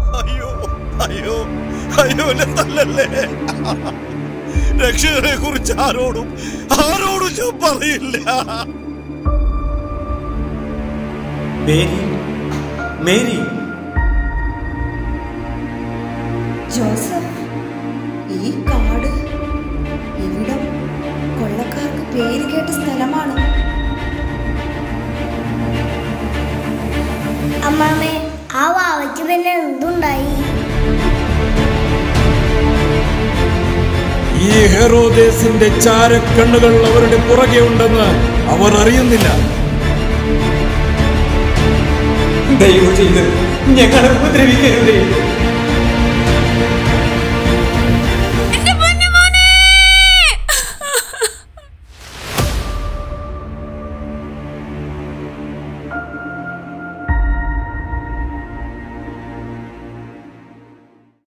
അയ്യോ അയ്യോ അയ്യോ, എന്നെ തല്ലല്ലേ. രക്ഷകനെ കുറിച്ച് ആരോടും ഞാൻ പറയില്ല. മേരി, ജോസഫ്, ഈ കാട് ഇവിടം കൊള്ളക്കാർക്ക് പേര് കേട്ട സ്ഥലമാണ്. അമ്മാമേ, ആ വാവയ്ക്ക് പിന്നെ എന്തുണ്ടായി? ഈ ഹെറോദേസിന്റെ ചാരക്കണ്ണുകൾ അവരുടെ പുറകെ ഉണ്ടെന്ന് അവർ അറിയുന്നില്ല. ദയവ് ചെയ്ത് ഞങ്ങളെ ഉപദ്രവിക്കരുതേ.